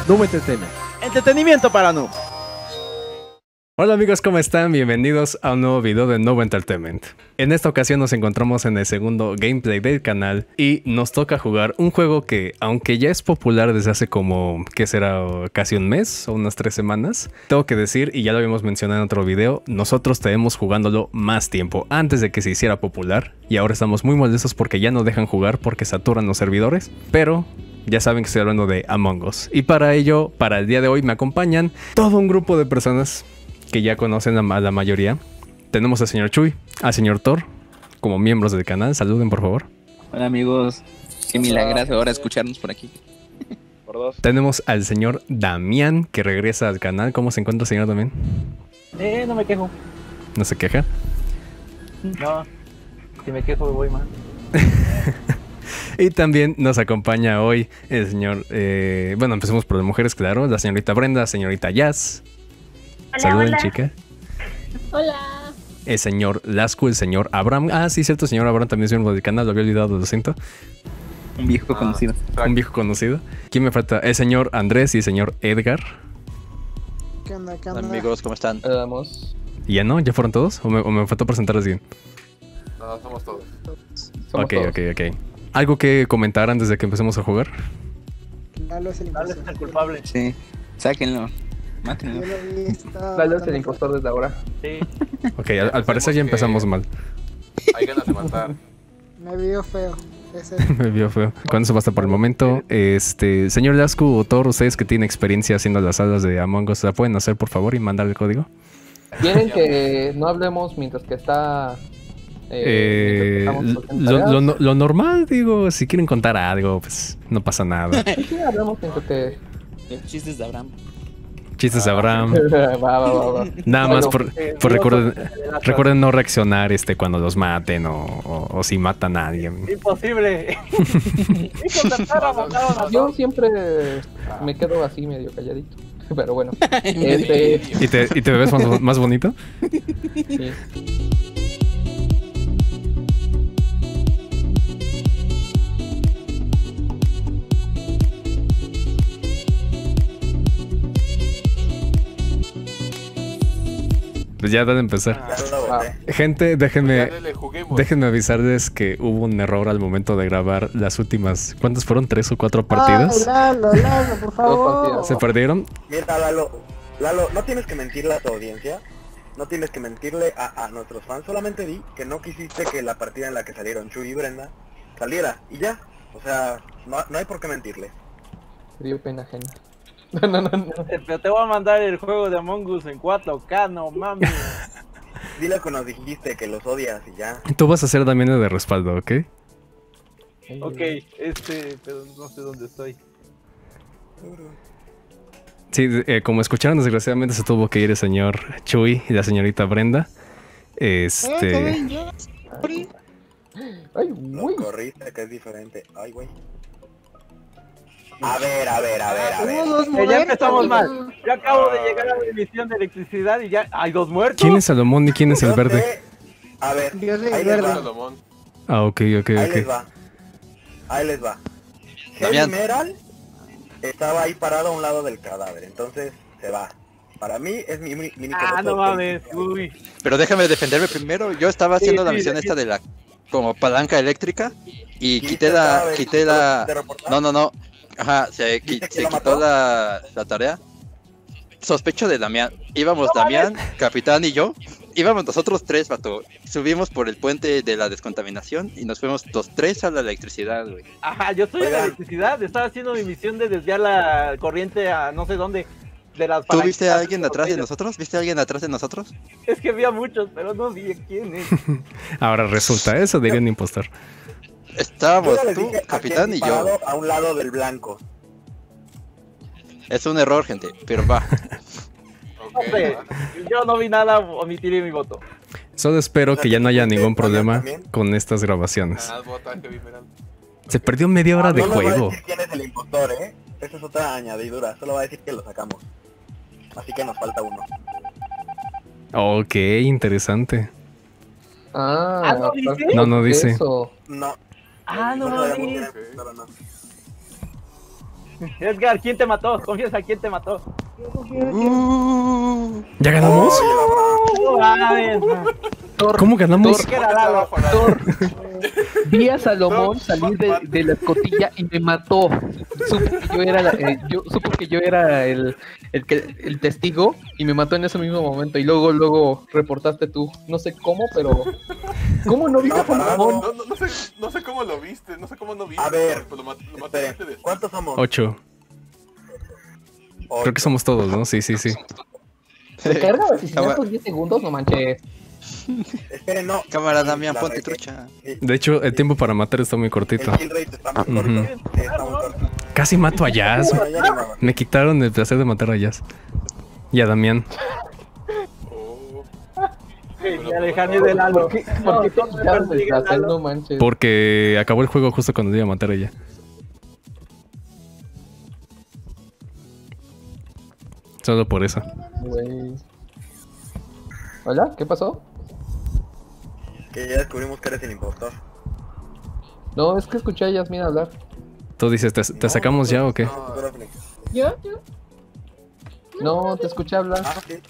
Noob Entertainment. Entretenimiento para noobs. Hola amigos, ¿cómo están? Bienvenidos a un nuevo video de Noob Entertainment. En esta ocasión nos encontramos en el segundo gameplay del canal y nos toca jugar un juego que, aunque ya es popular desde hace como, ¿qué será? Casi un mes o unas 3 semanas. Tengo que decir, y ya lo habíamos mencionado en otro video, nosotros tenemos jugándolo más tiempo antes de que se hiciera popular y ahora estamos muy molestos porque ya no dejan jugar porque saturan los servidores, pero ya saben que estoy hablando de Among Us. Y para ello, para el día de hoy me acompañan todo un grupo de personas que ya conocen a la mayoría. Tenemos al señor Chuy, al señor Thor, como miembros del canal. Saluden, por favor. Hola amigos, qué milagroso ahora escucharnos por aquí. Por dos. Tenemos al señor Damián, que regresa al canal. ¿Cómo se encuentra, señor Damián? No me quejo. ¿No se queja? No, si me quejo voy mal. Y también nos acompaña hoy el señor... bueno, empecemos por las mujeres, claro. La señorita Brenda, señorita Jazz. Hola, Saluden, hola. chica. Hola. El señor Lascu, el señor Abraham. Ah, sí, cierto, el señor Abraham también es miembro del canal. Lo había olvidado, lo siento. Un viejo conocido. Un viejo conocido. ¿Quién me falta? El señor Andrés y el señor Edgar. ¿Qué onda, qué onda? Amigos, ¿cómo están? Vamos. ¿Y ya no? ¿Ya fueron todos? ¿O me faltó presentarles bien? No, somos todos. Somos Ok, todos. ok. ¿Algo que comentar antes de que empecemos a jugar? Lalo es el Dale, impostor. es el culpable. Sí, sáquenlo. Yo Mátenlo. lo vi, estaba Lalo es el bastante impostor desde ahora. Sí, Ok, al parecer ya empezamos mal. hay ganas de matar. fuerte. Me vio feo. Ese Me vio feo. Con eso basta por el momento. Señor Lascu o Thor, ustedes que tienen experiencia haciendo las salas de Among Us, ¿la pueden hacer por favor y mandar el código? ¿Quieren que no hablemos mientras que está... mientras que estamos haciendo tareas? Lo normal, digo, si quieren contar algo, pues no pasa nada. Sí, hablamos mientras que... Los chistes de Abraham. Chistes de Abraham. va. Nada más Bueno, por recuerden no reaccionar cuando los maten o si matan a alguien. Imposible. Yo siempre me quedo así medio calladito. Pero bueno. ¿Y te ves más bonito? Sí. Pues ya van a empezar. Gente, déjenme avisarles que hubo un error al momento de grabar las últimas... ¿Cuántas fueron? ¿3 o 4 partidas? Ay, Lalo, por favor. partidas. ¿Se perdieron? Mira, Lalo, no tienes que mentirle a tu audiencia, no tienes que mentirle a nuestros fans, solamente di que no quisiste que la partida en la que salieron Chuy y Brenda saliera, y ya, o sea, no hay por qué mentirle. Me dio pena ajena. No. Pero te voy a mandar el juego de Among Us en 4K, no mames. Dile que nos dijiste que los odias y ya. Tú vas a ser también de respaldo, ¿ok? Ok, pero no sé dónde estoy. Sí, como escucharon, desgraciadamente se tuvo que ir el señor Chuy y la señorita Brenda. También yo. Ay, Lo uy. corriste, que es diferente. Ay, güey. A ver. Hubo dos Ya muertos. empezamos mal. Yo acabo de llegar a la emisión de electricidad y ya hay 2 muertos. ¿Quién es Salomón y quién es el Yo verde? sé- A ver, Yo soy ahí el les verde. va, Ah, ok. ahí les va. Damián. Heavy Metal estaba ahí parado a un lado del cadáver, entonces se va. Para mí es mi único Ah, voto no mames, político. uy. Pero déjame defenderme primero. Yo estaba haciendo la sí, misión sí. esta de la como palanca eléctrica y ¿Viste quité el la cadáver? ¿Te reportaron? no. Ajá, se ¿Viste que se lo quitó mató? la tarea. Sospecho de Damián. Íbamos Damián, Capitán y yo. Íbamos nosotros 3, vato. Subimos por el puente de la descontaminación y nos fuimos los 3 a la electricidad, güey. Ajá, yo estoy en la Oigan. electricidad, estaba haciendo mi misión de desviar la corriente a no sé dónde. De las ¿Tú viste a palanquitas alguien atrás de caídas. nosotros? ¿Viste a alguien atrás de nosotros? Es que vi a muchos, pero no vi a quién es. Ahora resulta, eso diría un impostor. Yo Estábamos ya les tú, dije a Capitán quién y yo. parado a un lado del blanco. Es un error, gente, pero va. No sé, yo no vi nada, omitiré mi voto. Solo espero que ya no haya ningún problema También. con estas grabaciones. Se perdió media hora de No nos va a juego. decir quién es el impostor, Esa es otra añadidura, solo va a decir que lo sacamos. Así que nos falta uno. Ok, interesante. Ah, ¿no dice? aparte No de dice. eso. No. Ah, no sabemos mames. quién es el impostor o no. Edgar, ¿quién te mató? Confiesa, ¿quién te mató? ¿Ya ganamos? No mames. ¿Cómo ganamos? ¿Qué era Lalo? Vi a Salomón salir de la escotilla y me mató. Supo que yo era el testigo y me mató en ese mismo momento. Y luego reportaste tú. No sé cómo, pero. ¿Cómo no viste a Salomón? No sé cómo lo viste, no sé cómo no viste. A ver, pero lo mataste esperen, después. ¿cuántos somos? 8. Creo que somos todos, ¿no? Sí. ¿Se carga el asesinato 10 segundos? No manches. Esperen, no. Cámara, Damián, La ponte regué. trucha. De hecho, el tiempo para matar está muy cortito. El kill rate está muy corto. Ujú. Sí, está muy corto. Casi mato a Jazz. Bueno, ya ni nada. Me quitaron el placer de matar a Jazz. Y a Damián. Oh. Y Alejandro de Lalo. ¿Por qué te quitaron el placer? No manches. Porque acabó el juego justo cuando iba a matar a ella. Solo por eso. Güey. ¿Hola? ¿Qué pasó? Que ya descubrimos que eres el impostor. No, es que escuché a Yasmin hablar. Tú dices, ¿te sacamos ya o qué? No, tú eres Flex. ¿Yo? No, te escuché hablar. Ah, sí.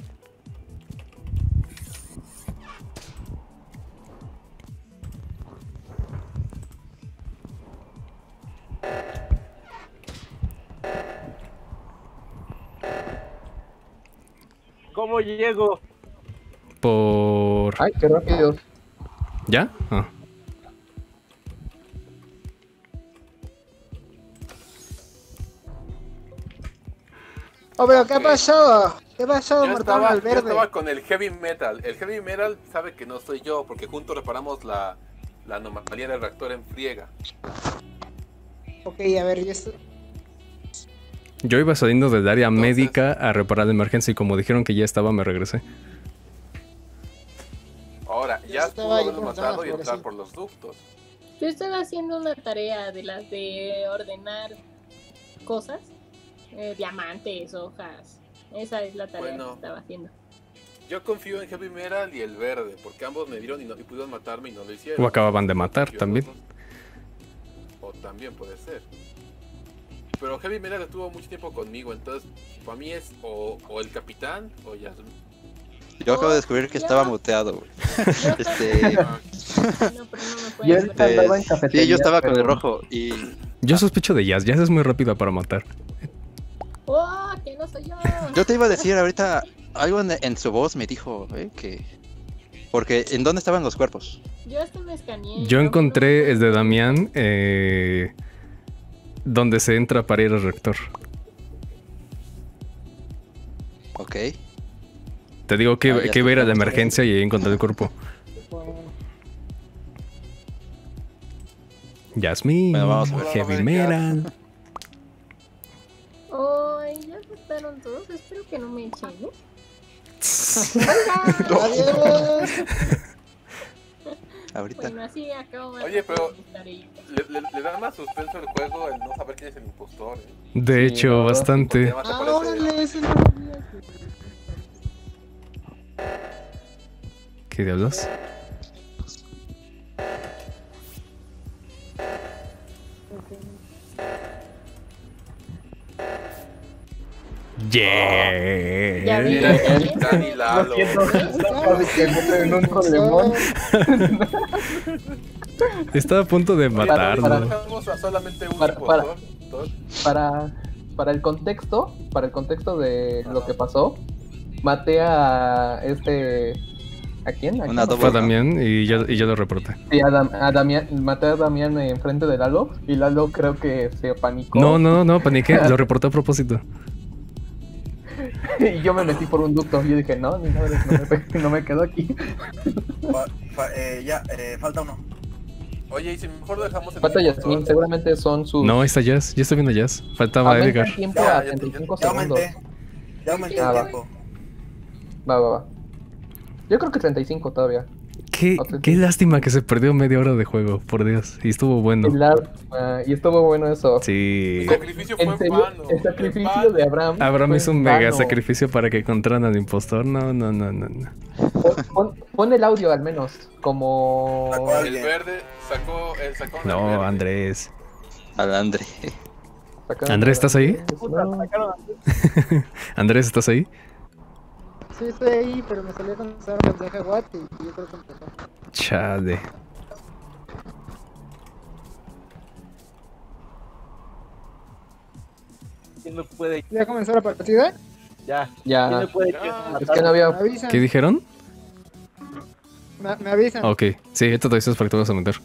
¿Cómo llego? Por... Ay, qué rápido. ¿Ya? Ah. Pero ¿qué pasó? ¿Qué pasó? Yo Mataron al yo verde. estaba con el heavy metal. El heavy metal sabe que no soy yo, porque juntos reparamos la anomalía del reactor en friega. Ok, a ver, yo estoy... Yo iba saliendo del área médica a reparar la emergencia y como dijeron que ya estaba, me regresé. Ahora, Yo ya estaba pudo ahí haberlo cortando matado la y entrar florecita. por los ductos. Yo estaba haciendo una tarea de las de ordenar cosas. Diamantes, hojas. Esa es la tarea Bueno. que estaba haciendo. Yo confío en heavy metal y el verde, porque ambos me dieron y pudieron matarme y no lo hicieron. O acababan de matar Yo también. los dos. O también puede ser. Pero heavy metal estuvo mucho tiempo conmigo, entonces para mí es o el capitán o Yasmin. Yo acabo de descubrir que estaba muteado, güey. Este, No, pero no me Yo pueden ahorita andaba en sí, cafetería. yo estaba con pero- el rojo y Yo sospecho de Jazz. Jazz es muy rápida para matar. ¡Oh, que no soy yo! yo te iba a decir ahorita algo en su voz me dijo, que porque ¿en dónde estaban los cuerpos? Yo hasta me escaneé. Yo no, encontré no, el de Damián donde se entra para ir al reactor. Ok. Te digo que, Ah, ya que iba a ir a la está. emergencia y ahí encontré el cuerpo. Yasmin, Bueno, vamos a ver. Heavy Metal. Ay, ya mataron todos. Espero que no me echen, ¿no? Adiós. Ahorita. Bueno, así acabo de Oye, pero- mis tareitas. Le da más suspenso el juego el no saber quién es el impostor. De hecho, ¿no? bastante. Porque además te Ah, aparece- órale, ese no lo vi. ¿Qué diablos? Ya vi, Yeah. ya vi. Dani Lalo. En un problemón. Estaba a punto de Oye, matarlo. dejamos a solamente un Para- impostor. Para el contexto de lo que pasó, maté a ¿a quién? ¿A Una quién? doble. Fue a Damián y yo lo reporté. Sí, a Damián, maté a Damián enfrente de Lalo y Lalo creo que se panicó. No, paniqué. Lo reporté a propósito. Y yo me metí por un ducto. Yo dije, no, ni madre, no me quedo aquí. Falta uno. Oye, y si mejor lo dejamos en Falta el Yasmin, impostor. seguramente son sus... No, ahí está Jazz. Ya estoy viendo Jazz. Faltaba Aumenta Edgar. el tiempo Ya, a ya, 35 Ya segundos. aumenté. Ya aumenté Ah, el va. tiempo. Va. Yo creo que 35 todavía. Qué lástima que se perdió media hora de juego, por Dios. Y estuvo bueno. Y estuvo bueno eso. Sí. El sacrificio fue En en serio, vano. el sacrificio de Abraham. Abraham fue hizo un en mega vano. sacrificio para que encontraran al impostor. No. Pon el audio al menos, como... Sacó a El alguien. verde sacó el No, verde. Andrés. Al Andre. Andrés, ¿estás ahí? Puta, No. sacaron a- Andrés, ¿estás ahí? Sí, estoy ahí, pero me salió contestar un mensaje a WhatsApp y yo creo que empezó. Chale. ¿Quién me puede? ¿Ya comenzó la partida? Ya. ¿Quién me Ya, puede? es que no había... Me avisan. ¿Qué dijeron? Me avisan. Ok, sí, esto te dices para que te vas a meter.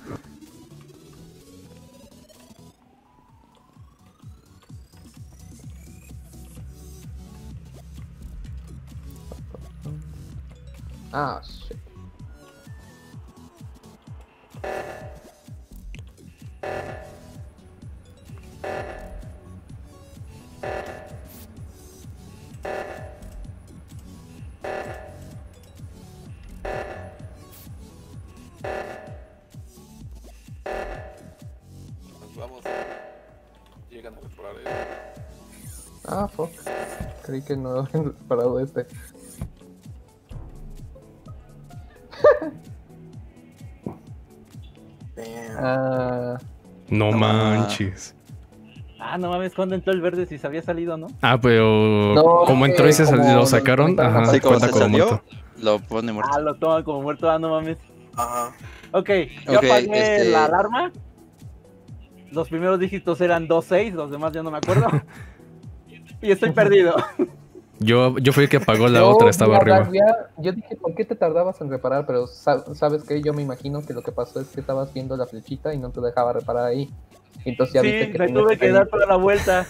Ah, shit. Nos vamos. Llegan a reparar Ah, fuck. Creí que no habían parado este. Damn. Ah, No No. manches. Ah, no mames, ¿cuándo entró el verde si se había salido, no? Ah, pero No, como entró y se como lo lo sacaron, conectaron ajá, Sí, como cuenta se como salió, muerto. lo pone muerto. Ah, lo toman como muerto, ah, no mames. Ajá. Ok, yo Ok, apagué la alarma. Los primeros dígitos eran 26, los demás ya no me acuerdo. Y estoy perdido. Yo fui el que apagó la yo otra, estaba vi a arriba. Darvia, yo dije, ¿por qué te tardabas en reparar? Pero ¿sabes qué? Yo me imagino que lo que pasó es que estabas viendo la flechita y no te dejaba reparar ahí. Entonces ya viste Sí, que me tenías tuve que dar toda la vuelta.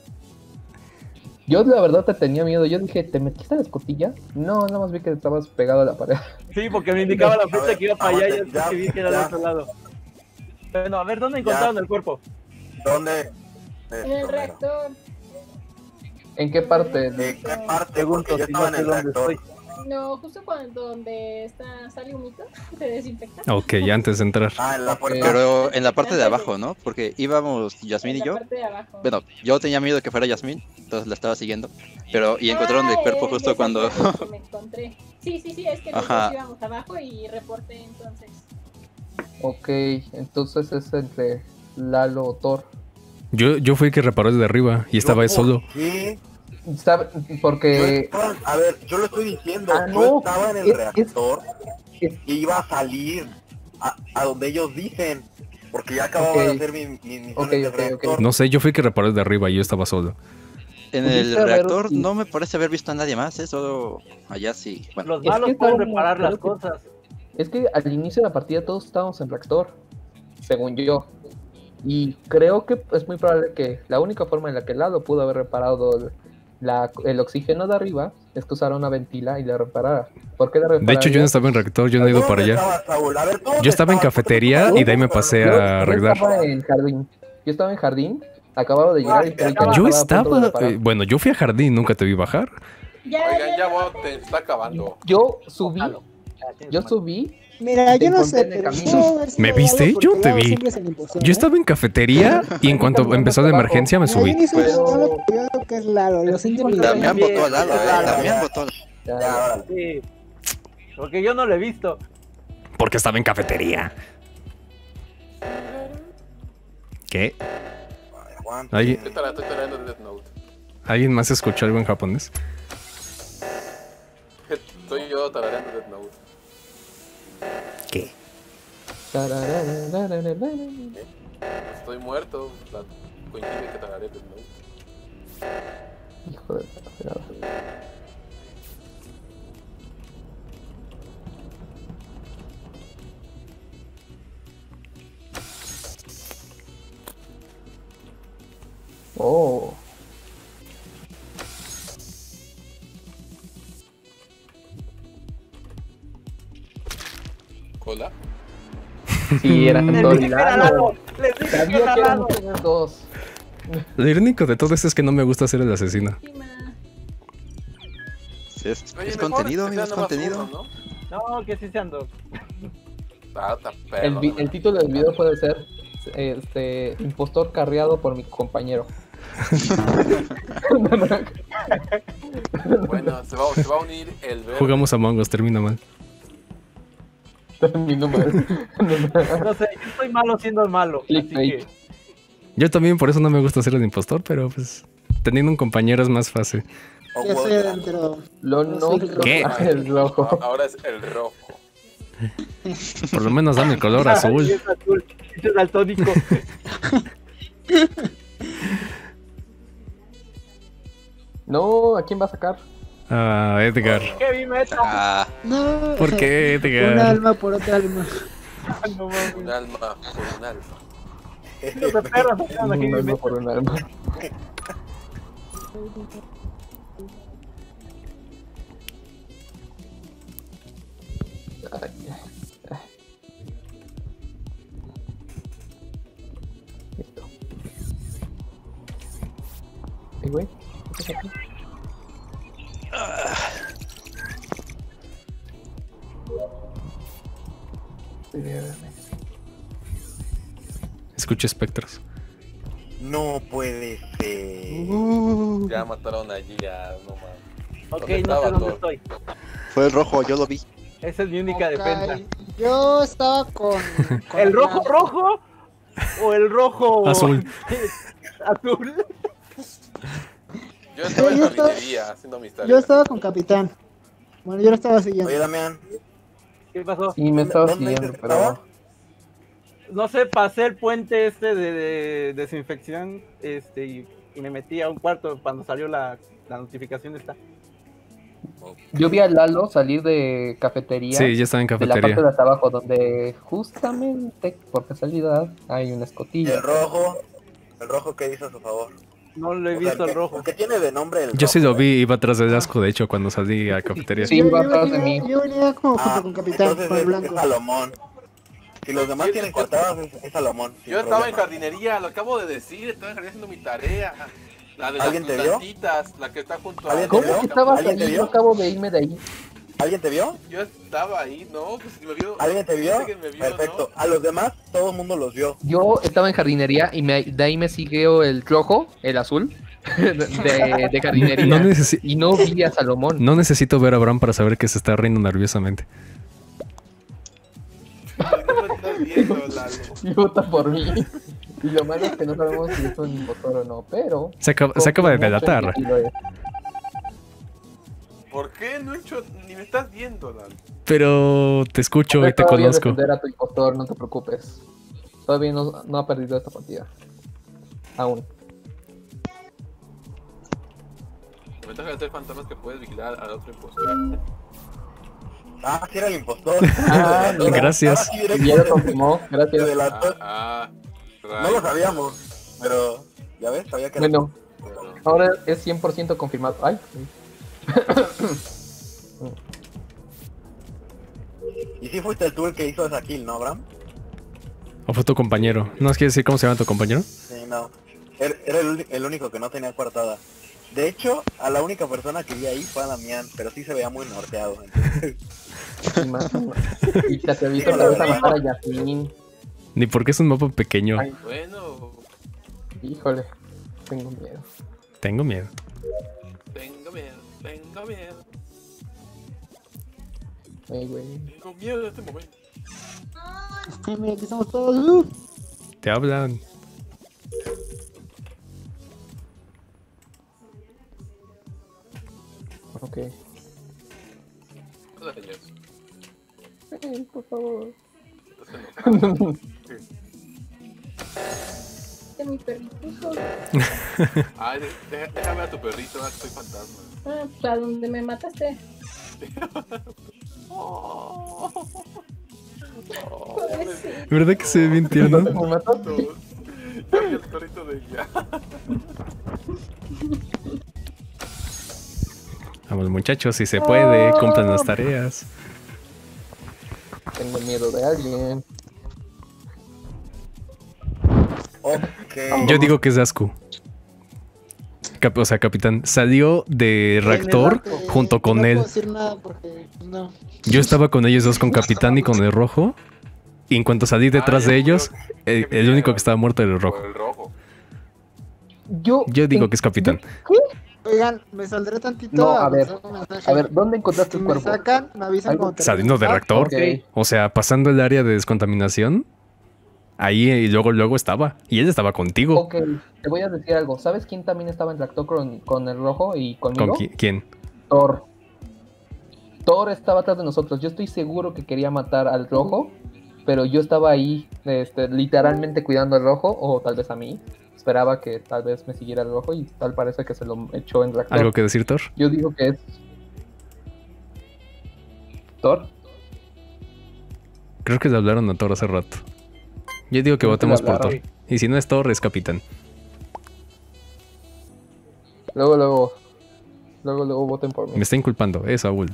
Yo la verdad te tenía miedo. Yo dije, ¿te metiste a la escotilla? No, nada más vi que estabas pegado a la pared. Sí, porque me indicaba la A flecha ver, que iba para allá y aguante, después que vi que era del ya. otro lado. Bueno, a ver, ¿dónde encontraron el cuerpo? ¿Dónde? En el reactor. ¿En qué parte? ¿De qué parte? Pregunto Porque yo si estaba no en sé el dónde reactor. estoy. No, justo cuando donde está sale humito, te desinfecta. Ok, ya antes de entrar. Ah, en la puerta. Pero en la parte de abajo, ¿no? Porque íbamos Yasmín En y la yo. parte de abajo. Bueno, yo tenía miedo de que fuera Yasmín, entonces la estaba siguiendo. Pero, y encontraron el cuerpo ya justo sé cuando. cuál es el que me encontré. Sí, es que nosotros Ajá. íbamos abajo y reporté entonces. Ok, entonces es entre Lalo o Thor. Yo fui el que reparó desde arriba y estaba él solo. Sí. ¿Sabe? Porque... A ver, yo lo estoy diciendo. Ah, Yo no, estaba en el es- reactor es- y iba a salir a donde ellos dicen. Porque ya acababa Ok. de hacer mi misiones Ok, del ok, ok. reactor. No sé, yo fui el que reparó desde arriba y yo estaba solo. En ¿Pudiste el haber- reactor no me parece haber visto a nadie más, solo allá sí. Bueno, Los Es malos que pueden estábamos- reparar las creo que- cosas. Es que al inicio de la partida todos estábamos en reactor, según yo. Y creo que es muy probable que la única forma en la que Lalo pudo haber reparado el oxígeno de arriba es que usara una ventila y la reparara. ¿Por qué la De hecho, yo no estaba en reactor, yo no he ido para ¿Dónde allá. estabas, Saúl? A ver, ¿dónde Yo estaba en estabas? cafetería y de ahí me pasé a arreglar. Yo estaba en jardín. Yo estaba en jardín, acababa de llegar y ya estaba Yo a punto de estaba... reparar. bueno, yo fui a jardín, nunca te vi bajar. Oigan, ya voy, te está acabando. Yo subí, Ojalá. yo subí. Mira, Te yo no encontré sé, en el pero camino. pudo haber sido ¿Me viste? Lalo Yo porque te Lalo vi. siempre es el impulsor, Yo ¿eh? estaba en cafetería y en cuanto empezó la emergencia me Mira, yo subí. ni soy Pero- Lalo, pero yo creo que es Lalo, lo siento mi Damián También, votó a Lalo, claro. Damián votó. Ya, Ya, órale. Sí. Porque yo no lo he visto. Porque estaba en cafetería. ¿Qué? Aguante. Ahí- Estoy trayendo Death Note. ¿Alguien más escuchó algo en japonés? Estoy yo tarareando Death Note. ¿Qué? Estoy muerto. Coincide que tararé Death Note. Hijo de la fregada. Oh, Hola. sí, era Les Thor y dije que era Lalo. Lalo. Les dije que Sabía era que eran Lalo. ustedes dos. Lo irónico de todo esto es que no me gusta ser el asesino. Lástima. Sí, es Oye, es mejor contenido, que amigo, es sea nomás contenido. uno, ¿no? No, que sí se andó. Está perro. El título del video puede ser impostor carreado por mi compañero. Bueno, se va a unir el verde. Jugamos a Among Us, termina mal. Mi número. No sé, yo estoy malo siendo el malo. Así Clickbait. que Yo también, por eso no me gusta ser el impostor, pero pues teniendo un compañero es más fácil. O Ya estoy Walter. adentro. Lo No no, soy el ¿Qué? el rojo. Ahora es el rojo. Por lo menos dame el color azul. Es azul. Es daltónico. No, ¿a quién va a sacar? Ah, Edgar. Heavy metal. Ah, No. ¿Por qué, Un Edgar? alma por otra alma. No mames. Un alma por un alma. Los perros sacaron a Un Heavy alma metal. por un alma. Ay, ay. Listo. Ay, güey. ¿Qué pasa aquí? Escucho espectros. No puede ser. Ya mataron allí a... No mames. Ok, ¿Dónde no sé estaba dónde todo? estoy. fue el rojo, yo lo vi. Esa es mi única Ok, defensa. Yo estaba con ¿El rojo rojo? ¿O el rojo Azul. azul? Yo estaba en yo estaba- jardinería haciendo mis tareas. Yo estaba con Capitán. Bueno, yo lo estaba siguiendo. Oye, Damián, ¿Qué pasó? Sí, me estaba ¿dónde siguiendo, estaba? pero... No sé, pasé el puente de desinfección y me metí a un cuarto cuando salió la notificación esta. Yo vi a Lalo salir de cafetería. Sí, ya estaba en de la parte cafetería. de hasta abajo, donde justamente, por casualidad, hay una escotilla. el rojo que hizo a su favor. No lo he O sea, visto el rojo. El que tiene de nombre el Yo sí rojo, lo vi, iba atrás del asco, de hecho, cuando salí a cafetería. Sí, va atrás de mí. Yo venía como Ah, junto con Capitán, entonces con el es blanco. Salomón. Si los demás Sí, tienen yo- cortadas, es Salomón. sin Yo estaba en problema. jardinería, lo acabo de decir, estaba en jardinería haciendo mi tarea. La de ¿Alguien las te vio? plantitas, la que está junto a... ¿Alguien te ¿Cómo vio? que estabas ¿Alguien te ahí? vio? Yo acabo de irme de ahí. ¿Alguien te vio? Yo estaba ahí, ¿no? Pues si me vio... ¿Alguien te vio? Dice que me vio, Perfecto. A los demás, todo el mundo los vio. Yo estaba en jardinería y de ahí me siguió el rojo, el azul, de jardinería. No, Y no vi a Salomón. no necesito ver a Abraham para saber que se está riendo nerviosamente. ¿no? No me estás viendo, Lalo. Y vota por mí. Y lo malo es que no sabemos si es un impostor o no, pero... Se acaba de confío mucho en delatar. que sí lo es. ¿Por qué no he hecho... ni me estás viendo, Lalo? Pero te escucho y te Todavía conozco. defender a tu impostor, no te preocupes. Todavía no ha perdido esta partida. Aún. La ventaja de ser fantasmas que puedes vigilar al otro impostor. Ah, sí era el impostor. Ah, gracias. Ahora sí directo Y ya lo confirmó, te gracias. delató. No lo sabíamos, pero ya ves, sabía que era Bueno, Pero- ahora es 100% confirmado. Ay, Y sí fuiste tú el que hizo esa kill, ¿no, Abraham? ¿O fue tu compañero? ¿No nos quieres decir cómo se llama tu compañero? Sí, no. Era el único que no tenía coartada. De hecho, a la única persona que vi ahí fue a Damián, pero sí se veía muy norteado. Entonces... y más. Y te atreviste otra vez a matar a Yasmin. Ni porque es un mapa pequeño. Ay. Bueno, Híjole, tengo miedo. Tengo miedo. tengo miedo, tengo miedo. Ay, güey. Tengo miedo en este momento. Ay, mira, aquí estamos todos. Te hablan. Ok. Hola, señor. Por favor. Estás enojado. De mi perrito. Ay, déjame a tu perrito, ah, soy fantasma. Ah, pues a donde me mataste. Pobrecito. ¿Verdad que se ve bien tierno? ¿Me matas? Ya vi el perrito de ella. Vamos muchachos, si se puede, cumplan las tareas. Tengo miedo de alguien. Ok. Yo digo que es Asku. O sea, capitán, salió de reactor junto con no él. No puedo decir nada porque pues, no. Yo estaba con ellos dos, con capitán y con el rojo. Y en cuanto salí detrás de ellos, el único que estaba muerto era el rojo. Por el rojo. Yo digo que es capitán. Oigan, me saldré tantito No, a ver. mandar un mensaje. A ver, ¿dónde encontraste Si el me cuerpo? sacan, me avisan Algo- cuando termine. Saliendo de reactor. Ok. O sea, pasando el área de descontaminación. Ahí y luego estaba. Y él estaba contigo. Ok, te voy a decir algo. ¿Sabes quién también estaba en reactor con el rojo y conmigo? ¿Con quién? Thor. Thor estaba atrás de nosotros. Yo estoy seguro que quería matar al rojo, pero yo estaba ahí, literalmente cuidando al rojo, o tal vez a mí. Esperaba que tal vez me siguiera el rojo y tal parece que se lo echó en reactor. ¿Algo que decir, Thor? Yo digo que es... ¿Thor? Creo que le hablaron a Thor hace rato. Yo digo que Creo que votemos le por Thor. hablaron. Y si no es Thor, es Capitán. Luego voten por mí. Me está inculpando, es Saúl.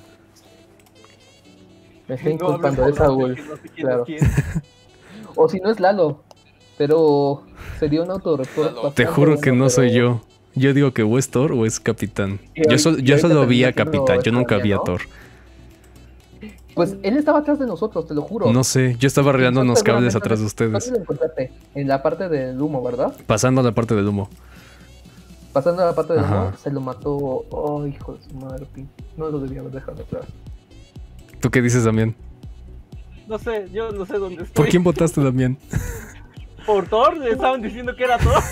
Me está No inculpando, hables es por Saúl. Dante, que no sé quién Claro. es quién. O si no es Lalo. Pero sería un autorreporte. Lalo. Te juro que no soy yo. Yo digo que o es Thor o es Capitán. Yo solo vi a Capitán, yo nunca vi a Thor. Pues él estaba atrás de nosotros, te lo juro. No sé, yo estaba arreglando Entonces, unos cables seguramente atrás de ¿dónde ustedes. lo encontraste? En la parte del humo, ¿verdad? Pasando a la parte del humo. Pasando a la parte del Ajá. humo, se lo mató. Oh, hijo de su madre, no lo debía haber dejado atrás. ¿Tú qué dices, Damián? No sé, yo no sé dónde estoy. ¿Por quién votaste, Damián? Por Thor, le estaban diciendo que era Thor.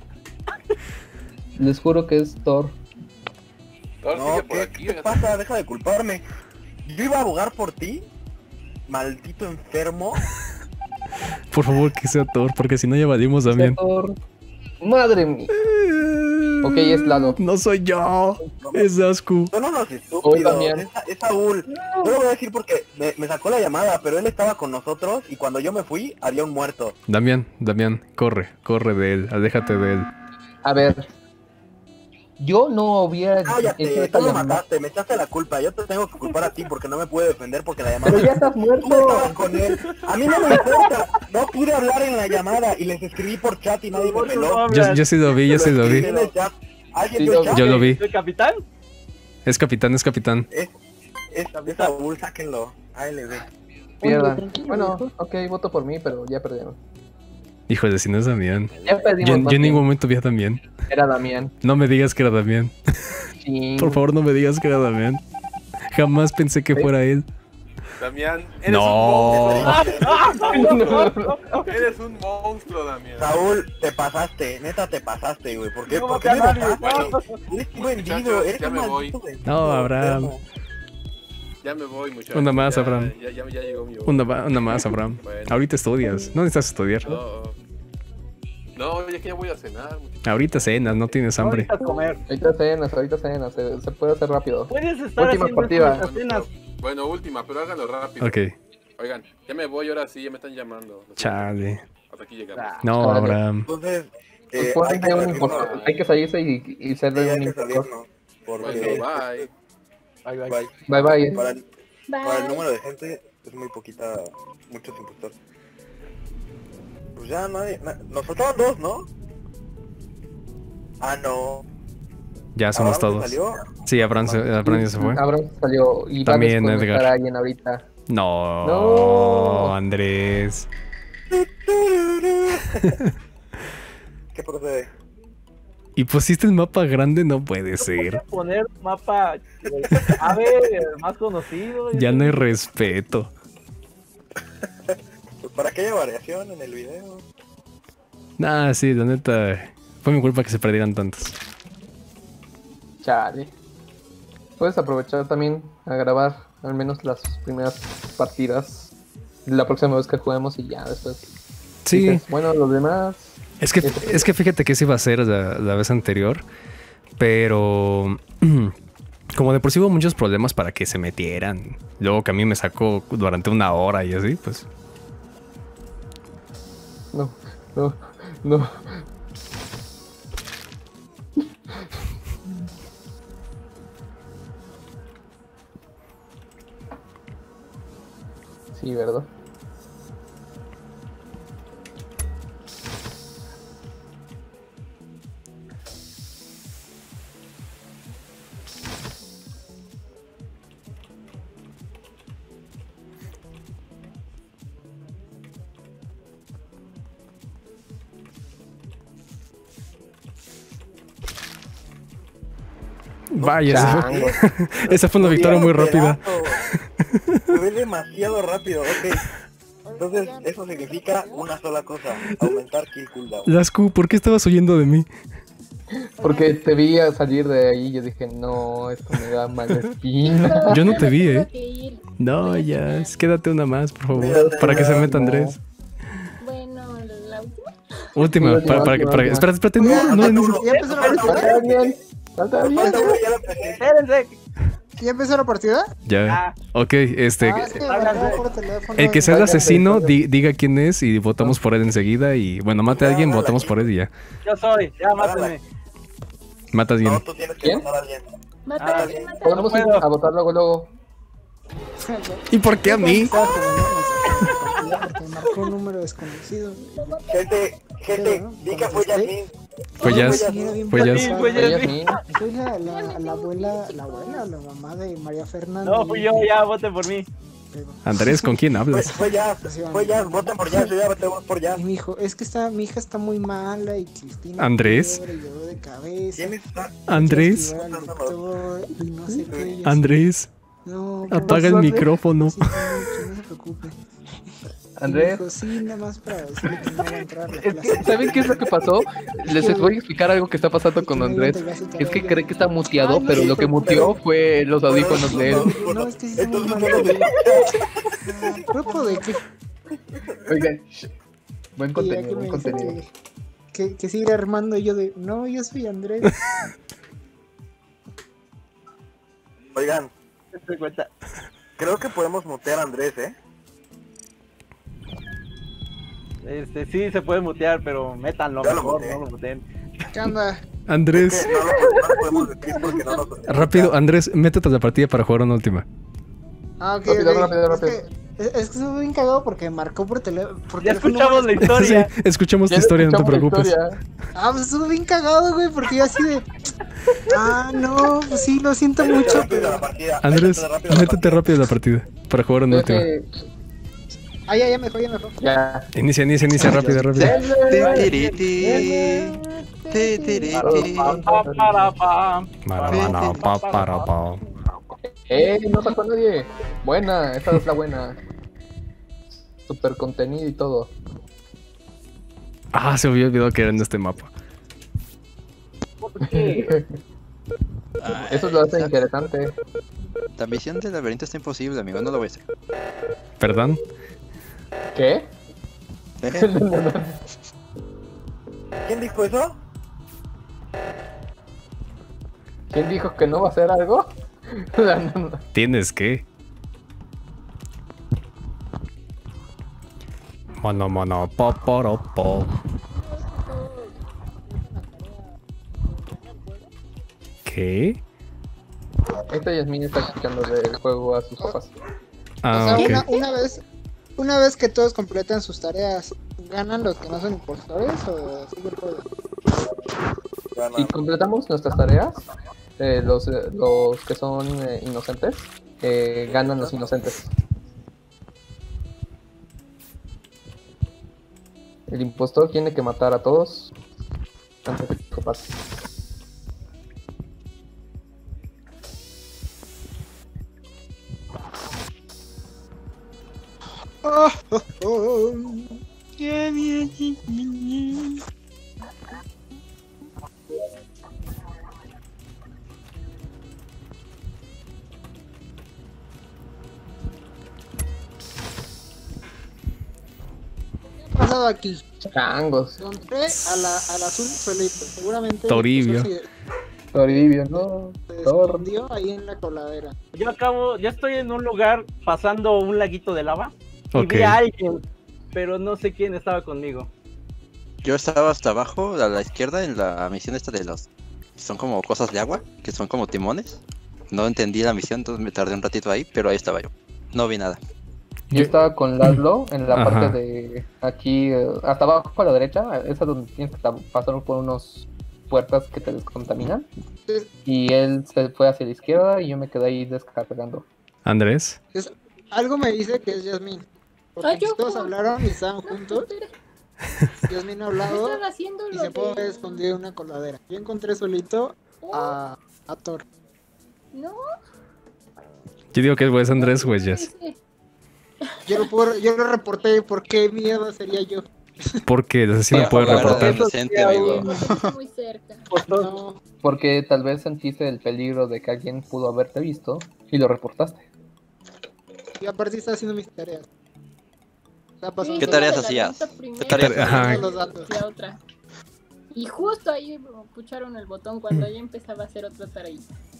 Les juro que es Thor. Thor No, sigue por ¿qué, aquí. ¿qué te pasa? Deja de culparme. Yo iba a abogar por ti, maldito enfermo. Por favor, que sea Thor, porque si no ya valimos, Damián. Thor. Madre mía. Ok, es Lalo. No soy yo, es Asku. Son unos Hoy estúpidos. también. Es Saúl. Yo lo voy a decir porque me sacó la llamada, pero él estaba con nosotros y cuando yo me fui había un muerto. Damián, corre de él, aléjate de él. A ver. Yo no hubiera hecho Cállate, esta tú lo llamada. mataste, me echaste la culpa. Yo te tengo que culpar a ti porque no me pude defender porque la llamada... Pero ya estás Tú estabas muerto. con él. A mí no me importa. No pude hablar en la llamada y les escribí por chat y nadie me peló. Yo sí lo vi, yo sí lo vi. En el chat. ¿Alguien Sí, vio el chat? Yo lo vi. ¿El capitán? Es Capitán, es Capitán. Es Saúl, sáquenlo. ALB. Pierdan. Bueno, ok, voto por mí, pero ya perdieron. Híjole, si no es Damián. Ya perdimos. Yo en ningún momento vi a Damián. Era Damián. No me digas que era Damián. Sí. Por favor, no me digas que era Damián. Jamás pensé que fuera él. Damián, eres No. un monstruo. Eres un monstruo, Damián. Saúl, te pasaste, neta te pasaste, güey. ¿Por qué? No, ¿Por qué me nadie, votaste? no. Eres un vendido, eres Ya un me voy. maldito vendido. No, Abraham. enfermo. Ya me voy, muchachos. Una más, Ya- Abraham. Ya llegó mi hora. Una más, Abraham. Bueno. Ahorita estudias. No necesitas estudiar. No, ya que ya voy a cenar, muchachos. Ahorita cenas, no tienes hambre. Ahorita comer. Ahorita cenas, se puede hacer rápido. Puedes estar Última haciendo partida. estas cenas. Bueno, última, pero háganlo rápido. Ok. Oigan, ya me voy ahora sí, ya me están llamando. Chale. Hasta aquí llegamos. No, Chale. Abraham. Entonces, Pues ponle hay que un salirnos. impostor. Hay que salirse y ser Sí, un hay que impostor. salirnos. Bueno, Porque bye. Bye, bye. bye. Bye bye. Para el Bye. número de gente es muy poquita, muchos impostores. Pues ya nadie, nos faltaban dos, ¿no? Ah, no. Ya somos ¿Abraham todos. se salió? Sí, Abraham ya se fue. Abraham salió y También va a desconectar Edgar. a alguien ahorita. No, No. Andrés. ¿Qué procede? ¿Y pusiste el mapa grande? No puede ser. Poner mapa a ver, el más conocido. Ya no hay respeto. Pues para que haya variación en el video. Nah, sí, la neta. Fue mi culpa que se perdieran tantos. Chale. Puedes aprovechar también a grabar al menos las primeras partidas la próxima vez que juguemos y ya después. Sí, dices, bueno, los demás. es que fíjate que sí iba a ser la vez anterior. Pero como de por sí hubo muchos problemas para que se metieran. Luego que a mí me sacó durante una hora y así, pues. No. Sí, ¿verdad? Vaya, Chango. esa fue una victoria muy rápida. Fue demasiado rápido, ok. Entonces, eso significa una sola cosa, aumentar kill cooldown. Lascu, ¿por qué estabas huyendo de mí? Porque te vi a salir de ahí y yo dije, no, esto me da mala espina. Yo no te vi, Tengo que ir. No, ya, quédate una más, por favor, Mira, para que se meta no. Andrés. Bueno, la última. Última, para que... Espérate, no, ¿Ya empezó la partida? Falta alguien. Falta alguien. Falta uno, ya lo empecé. Espérense. ¿Ya empezó la partida? Ya, ok, Ah, es que me háganse. por teléfono el que y- sea el Váyanse, asesino, váyanse. diga quién es y votamos por él enseguida y, bueno, mate a alguien, votamos por él y ya. Yo soy, ya mátenme. Mata a No, alguien. tú tienes que ¿Quién? matar a alguien. Mata Ah, a alguien, mata a Podemos ir puedo. a votar luego. ¿Y por qué a mí? Porque marcó un número desconocido. Gente, di que fue Yasmin. Pues ya, pues ya. Sí, güey, Oye, ya- Yasmin, Soy la abuela, la mamá de María Fernanda. No, fui yo, ya, voten por mí. Andrés, ¿con quién hablas? Fue Jazz, voten por Jazz, yo ya voté por Jazz. Y mi hijo, es que mi hija está muy mala y Cristina. Andrés. fiebre y dolor de cabeza. ¿Quién está? Andrés, Activar al doctor y no sé qué. y así. Andrés, No, apaga el micrófono. sí, mucho, no se preocupe. Andrés. Dijo, sí, nada más para decirle que no va a entrar a la Es que, clase. ¿saben qué es lo que pasó? Les voy a explicar algo que está pasando con Andrés. Es que cree que está muteado, pero lo que muteó fue los audífonos de él. No, es que sí está muy malo. ¿Grupo de qué? Oigan, buen Y ya contenido, que buen me dice contenido. que sigue Armando y yo de, no, yo soy Andrés. Oigan, ¿Te das cuenta? creo que podemos mutear a Andrés, ¿eh? Sí, se puede mutear, pero métanlo Ya lo mejor, muteé. no lo muteen. ¿Qué onda? Andrés, Que no lo podemos decir porque no nos... rápido, Andrés, métete a la partida para jugar una última. Ah, ok, Rápido, ok. rápido. Es que estuve bien cagado porque marcó por teléfono. Ya escuchamos la historia. Sí, escuchamos tu Ya historia, no te escuchamos la preocupes. historia. Ah, pues estuve bien cagado, güey, porque yo así de. Ah, no, pues sí, lo siento mucho, pero. Andrés, métete rápido a la partida para jugar una última. Ah, ya mejor, ya mejor. Ya. Inicia, rápido. Para, pa. No sacó a nadie. Buena, esta es la buena. Super contenido y todo. Ah, se me había olvidado que era en este mapa. ¿Por qué? Eso lo hace interesante. La misión del laberinto está imposible, amigo, no lo voy a hacer. ¿Perdón? ¿Qué? ¿Quién dijo eso? ¿Quién dijo que no va a hacer algo? ¿Tienes que? Mono, po. ¿Qué? Esta Yasmin está explicando del juego a sus papás. Ah, O sea, ok. una vez que todos completan sus tareas, ¿ganan los que no son impostores o sigue el juego? Si completamos nuestras tareas, los que son inocentes, ganan los inocentes. El impostor tiene que matar a todos antes de que pase. ¿Qué ha pasado aquí? Changos. Encontré al azul Felipe, seguramente. Toribio. Toribio, no. Se escondió ahí en la coladera. Yo estoy en un lugar pasando un laguito de lava y Ok. vi a alguien, pero no sé quién estaba conmigo. Yo estaba hasta abajo, a la izquierda, en la misión esta de los... Son como cosas de agua, que son como timones. No entendí la misión, entonces me tardé un ratito ahí, pero ahí estaba yo. No vi nada. Yo estaba con Laszlo en la Ajá. parte de aquí, hasta abajo a la derecha, esa donde tienes que pasar por unos puertas que te descontaminan. Y él se fue hacia la izquierda y yo me quedé ahí descargando. Andrés. Algo me dice que es Yasmin. Porque Ay, yo- todos hablaron y estaban juntos. Yasmin ha hablado Estaba haciendo y lo se puede de... haber escondido en una coladera. Yo encontré solito a Thor. No. Yo digo que es Andrés o es Jess. Yo lo reporté, ¿por qué miedo sería yo? Porque el asesino puede Guarda reportar. inocente, amigo. Está muy cerca. No, Porque tal vez sentiste el peligro de que alguien pudo haberte visto y lo reportaste. y aparte está haciendo mis tareas. Está pasando ¿Qué Sí, tareas la hacías? pregunta primero, ¿Qué tareas Ajá. hacías? los datos. la otra. Y justo ahí pucharon el botón cuando ya empezaba a hacer otra tarea.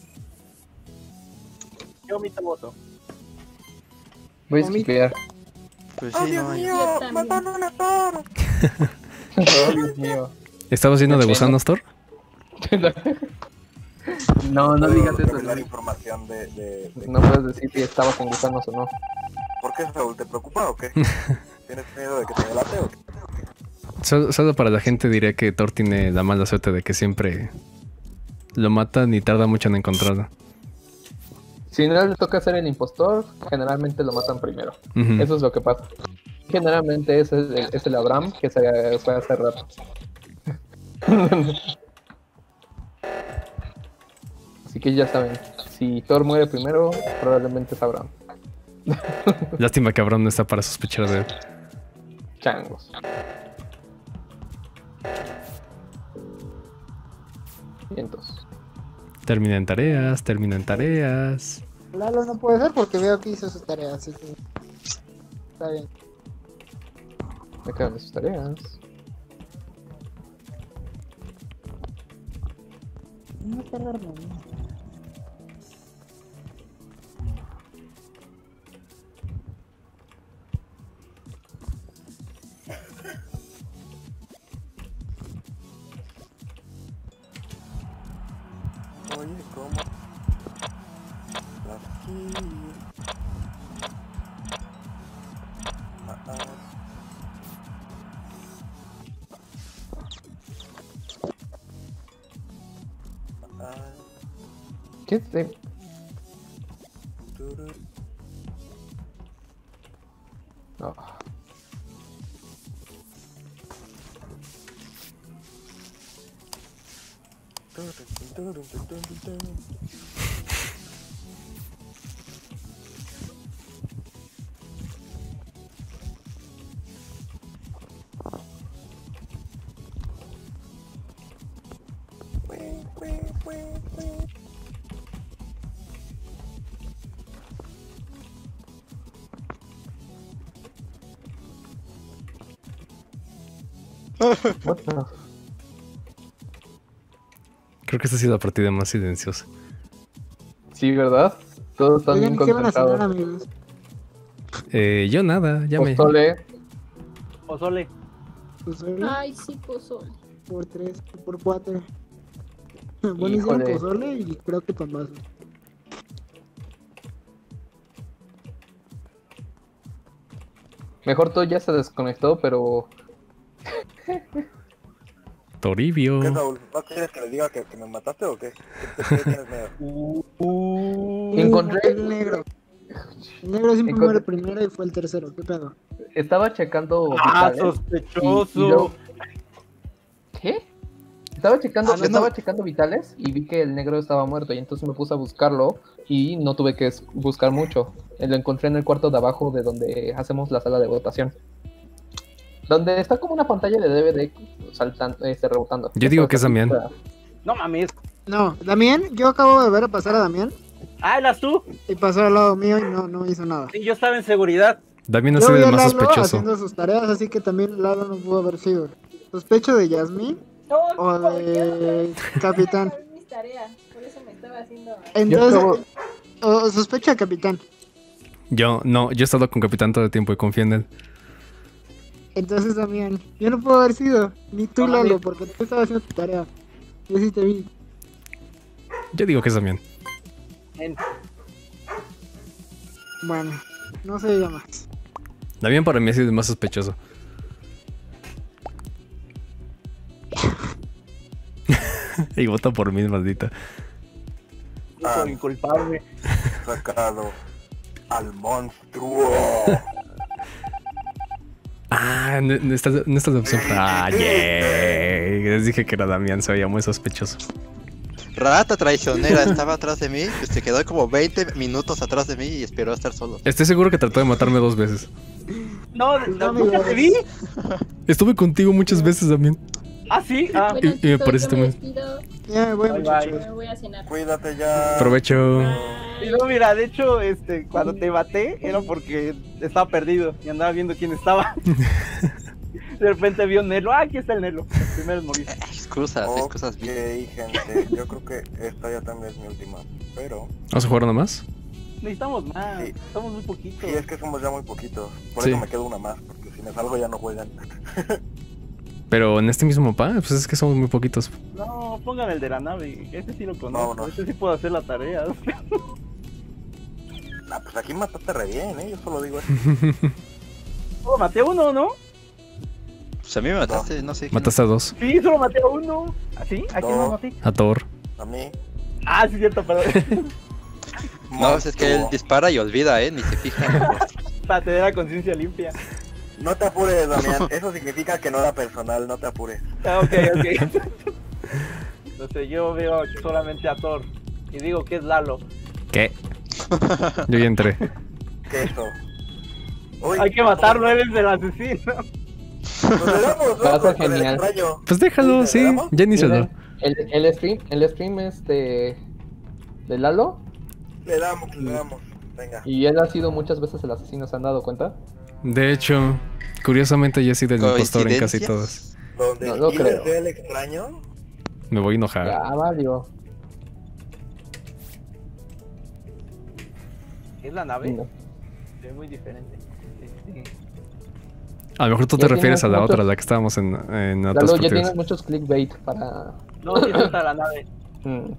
Yo omito voto. Voy a Omit- esquipear. Pues ¡Oh, sí, Dios no hay. mío! Yo también. ¡Mataron a una Thor! Oh, Dios mío. ¿Estabas lleno de gusanos, Thor? No, no digas eso. Revelar No, información de... no puedes decir si estabas con gusanos o no. ¿Por qué, Raúl? ¿Te preocupa o qué? ¿Tienes miedo de que te delate o qué? Solo para la gente diré que Thor tiene la mala suerte de que siempre lo matan y tarda mucho en encontrarlo. Si no le toca ser el impostor, generalmente lo matan primero. Ujú. Eso es lo que pasa. Generalmente es el Abraham que se fue hace rato. Así que ya saben, si Thor muere primero, probablemente es Abraham. Lástima que Abraham no está para sospechar de él. Changos. Vientos. Terminen tareas. Lalo no puede ser porque veo que hizo sus tareas, así que está bien. Me quedan sus tareas. No tardarme. Oye, ¿cómo? Aquí. ¿Qué te... No. What the... Creo que esta ha sido la partida más silenciosa. Sí, ¿verdad? Todos están bien Oigan, ¿qué van a cenar, concentrados. amigos? Yo nada, ya me... Pozole, Pozole. Pozole Ay, sí, pozole. por 3, por 4. Bueno, hicieron Híjole. pozole y creo que pambazo. mejor todo ya se desconectó, pero Toribio. ¿Qué, Raúl? ¿No quieres que le diga que me mataste o qué? ¿Qué tienes miedo? encontré, El negro. El negro siempre Encontré- muere primero y fue el tercero. ¿Qué pedo? estaba checando Ah, vitales, sospechoso. y luego- ¿Qué? Estaba checando, Ah, no, estaba no. checando vitales y vi que el negro estaba muerto y entonces me puse a buscarlo y no tuve que buscar mucho. Lo encontré en el cuarto de abajo de donde hacemos la sala de votación. Donde está como una pantalla de DVD saltando, rebotando. Yo digo que es Damián. No mames. No, Damián, yo acabo de ver a pasar a Damián Ah, ¿eras tú? y pasó al lado mío y no hizo nada. Sí, yo estaba en seguridad. También no Yo soy vi el a más Lalo sospechoso. haciendo sus tareas, así que también Lalo no pudo haber sido. Sospecho de Yasmín o de Capitán. Mis tareas, por eso me estaba haciendo. Entonces, o sospecho de Capitán. Yo he estado con Capitán todo el tiempo y confío en él. Entonces Damián, yo no puedo haber sido, ni tú No, Lalo, Damián. porque tú estabas haciendo tu tarea. Yo sí te vi. Yo digo que es Damián. Bueno, no se diga más. Damián para mí ha sido el más sospechoso. Y vota por mí, maldita. No por inculparme. Sacado al monstruo. Ah, no está la opción. Ah, yay. Les dije que era Damián, se veía muy sospechoso. Rata traicionera estaba atrás de mí, se quedó como 20 minutos atrás de mí y esperó a estar solo. Estoy seguro que trató de matarme 2 veces. No, nunca te vi. Estuve contigo muchas veces también. Ah, sí. Ah, Bueno, Y me chicos, parece yo me también. despido. Ya me voy, Bye, muchachos. Me voy a cenar. Cuídate ya. Provecho. y no, mira, de hecho, cuando te maté era porque estaba perdido y andaba viendo quién estaba. De repente vi un Nelo. Ah, aquí está el Nelo. El primero en morir. Excusas, excusas. Ok, gente, yo creo que esta ya también es mi última. Pero, ¿Vamos a jugar uno más? Necesitamos más. Sí. Somos muy poquitos. sí, es que somos ya muy poquitos. Por Sí. eso me quedo una más, porque si me salgo ya no juegan. Pero en este mismo mapa, pues es que somos muy poquitos. No, pongan el de la nave. Ese sí lo conozco. No, no. Ese sí puedo hacer la tarea. Ah, pues aquí mataste re bien, yo solo digo eso. Solo maté a uno, ¿no? Pues a mí me mataste, no sé. quién- Mataste a 2. Sí, solo maté a uno. ¿Ah, sí? ¿A quién No. no maté? A Thor. A mí. Ah, sí, cierto, perdón. No, es que él dispara y olvida, ni se fija en el rostro. Para tener la conciencia limpia. No te apures, Damián. Eso significa que no era personal, no te apures. Ah, ok, ok. Entonces yo veo solamente a Thor. Y digo que es Lalo. ¿Qué? Yo ya entré. ¿Qué es eso? Uy, Hay que matarlo, él es el asesino. Pues le damos, Va a ser con el genial. extraño. Pues déjalo, ¿Le sí. damos? Ya inícialo. El stream es de Lalo. Le damos. Venga. Y él ha sido muchas veces el asesino, ¿se han dado cuenta? De hecho, curiosamente yo he sido el impostor en casi ¿Coincidencias? todas. Donde No lo el killer creo. sea el extraño. Me voy a enojar. Ya, valió. ¿Es la nave? No. Es muy diferente. Sí. A lo mejor tú te Ya refieres a tienes la muchos- otra, la que estábamos en otras Lalo, ya partidas. tienes muchos clickbait para... No, sí está la nave. Mm.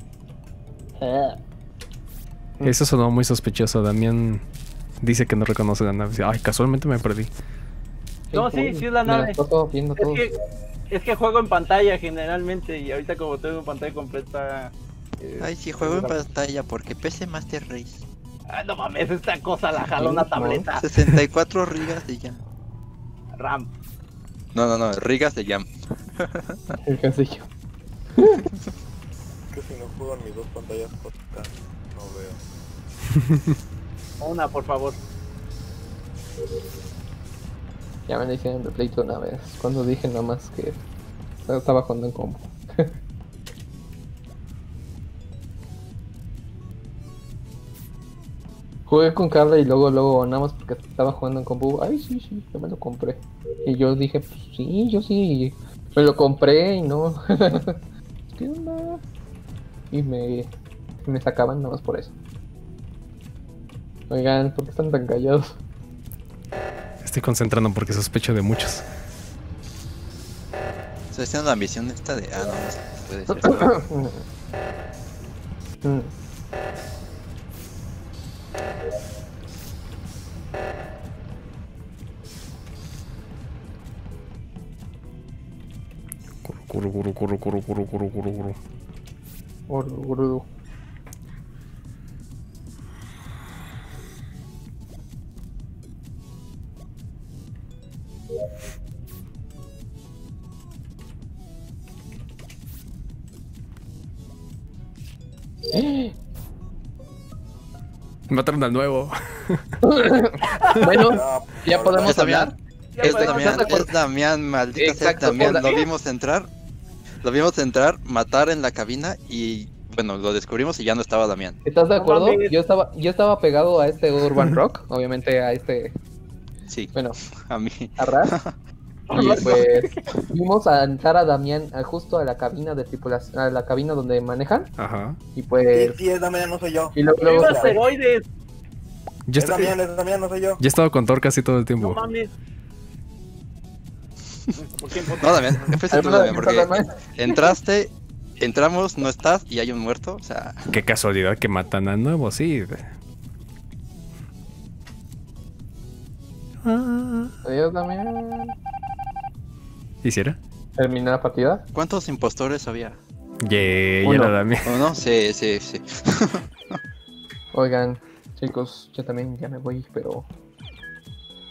Eso sonó muy sospechoso. Damián dice que no reconoce la nave. Ay, casualmente me perdí. No, sí es la Me nave. las paso viendo todo. Es que juego en pantalla generalmente y ahorita como tengo en pantalla completa... Ay, sí, juego en pantalla porque PC Master Race. Ah, no mames, esta cosa la jaló una tableta. 64 rigas de jam. RAM. No, rigas de jam. El cancillo. Que si no juego en mis dos pantallas cortas, no veo. Una, por favor. Ya me dijeron de pleito una vez. Cuando dije nada más que estaba jugando en combo. Jugué con Carla y luego nada más porque estaba jugando en combo. Ay, sí, yo me lo compré. Y yo dije, pues sí, yo sí. Me lo compré y no. ¿Qué onda? Y me sacaban nada más por eso. Oigan, ¿por qué están tan callados? Estoy concentrando porque sospecho de muchos. Estoy haciendo la misión esta de... Ah, no, no puede ser. Mm. Curu. Orgullo. Mataron al nuevo. Bueno, No, ya no, podemos Es Damián, hablar. Ya es podemos Damián, hablar. es Damián, maldita sea, es Exacto, Damián. hola. Lo vimos entrar, matar en la cabina y bueno, lo descubrimos y ya no estaba Damián. ¿Estás de No acuerdo? mames. Yo estaba pegado a este Urban Rock, obviamente a este, Sí, bueno, a mí. a Raz. Y pues vimos a entrar a Damián justo a la cabina de tripulación, a la cabina donde manejan. Ajá. Y Sí, pues sí, es Damián, no soy yo. y luego Viva ya. asteroides. Yo Es Damián, no soy yo. ya he estado con Thor casi todo el No tiempo. mames. ¿Por qué? No, Damián, fuiste tú, Alguna Damián, vez porque Damián. entramos, no estás y hay un muerto, o sea, Qué casualidad que matan al nuevo, sí. Adiós, Damián. ¿Hiciera? Terminé la partida. ¿cuántos impostores había? Yeah, ya Uno. era Damián. ¿O no? Sí. Oigan, chicos, yo también ya me voy, pero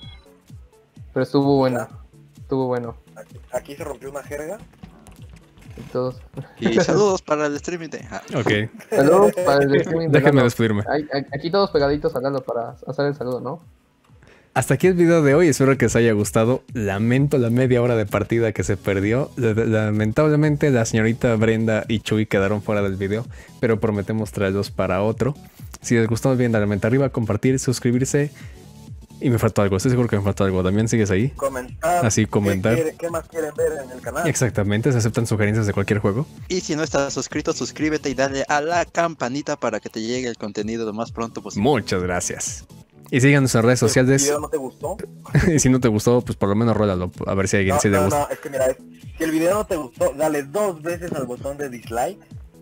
estuvo bueno. Estuvo bueno. Aquí se rompió una jerga. Entonces, Y saludos para el streaming de... Ok, saludos para el streaming de déjenme Lalo. despedirme. Aquí todos pegaditos a Lalo para hacer el saludo, ¿no? Hasta aquí el video de hoy, espero que os haya gustado. Lamento la media hora de partida que se perdió. Lamentablemente la señorita Brenda y Chuy quedaron fuera del video, pero prometemos traerlos para otro. Si les gustó, no olviden darle manita arriba, compartir, suscribirse. Y me faltó algo, estoy seguro que me faltó algo. ¿También sigues ahí? Comentar. Así, comentar. ¿Qué más quieren ver en el canal? Exactamente, se aceptan sugerencias de cualquier juego. Y si no estás suscrito, suscríbete y dale a la campanita para que te llegue el contenido lo más pronto posible. Muchas gracias. Y sigan nuestras redes ¿El sociales. video no te gustó? Y si no te gustó, pues por lo menos rólalo, a ver si a alguien sí le gusta. No, es que mira, si el video no te gustó, dale 2 veces al botón de dislike.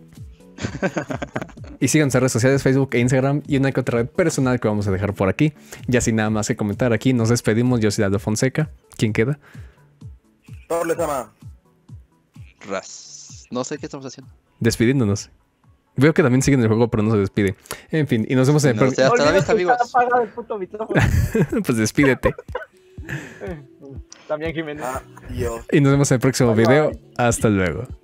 Y sigan nuestras redes sociales, Facebook e Instagram, y una que otra red personal que vamos a dejar por aquí. Ya sin nada más que comentar aquí, nos despedimos. Yo soy Aldo Fonseca. ¿Quién queda? Torles ama. Ras. No sé qué estamos haciendo. Despidiéndonos. Veo que también siguen el juego, pero no se despide. En fin, y nos vemos en el No sé, hasta la vista, amigos. Está apagado el puto micrófono. Pues despídete. También Jiménez. Adiós. Y nos vemos en el próximo Bye, video. bye. Hasta luego.